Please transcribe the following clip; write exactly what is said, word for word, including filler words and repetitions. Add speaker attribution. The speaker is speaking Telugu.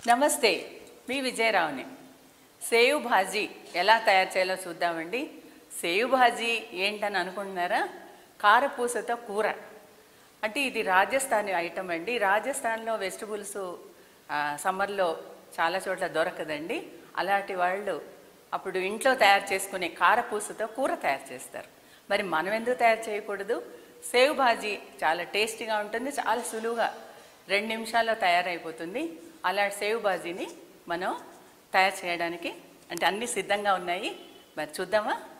Speaker 1: నమస్తే, మీ విజయరావుని. సేవ్ భాజీ ఎలా తయారు చేయాలో చూద్దామండి. సేవ్ భాజీ ఏంటని అనుకుంటున్నారా? కారపూసతో కూర. అంటే ఇది రాజస్థానీ ఐటమ్ అండి. రాజస్థాన్లో వెజిటబుల్స్ సమ్మర్లో చాలా చోట్ల దొరకదండి. అలాంటి వాళ్ళు అప్పుడు ఇంట్లో తయారు చేసుకునే కారపూసతో కూర తయారు చేస్తారు. మరి మనం ఎందుకు తయారు చేయకూడదు? సేవ్ భాజీ చాలా టేస్టీగా ఉంటుంది, చాలా సులువుగా రెండు నిమిషాల్లో తయారైపోతుంది. అలా సేవ్ భాజీని మనం తయారు చేయడానికి అంటే అన్నీ సిద్ధంగా ఉన్నాయి. మరి చూద్దామా?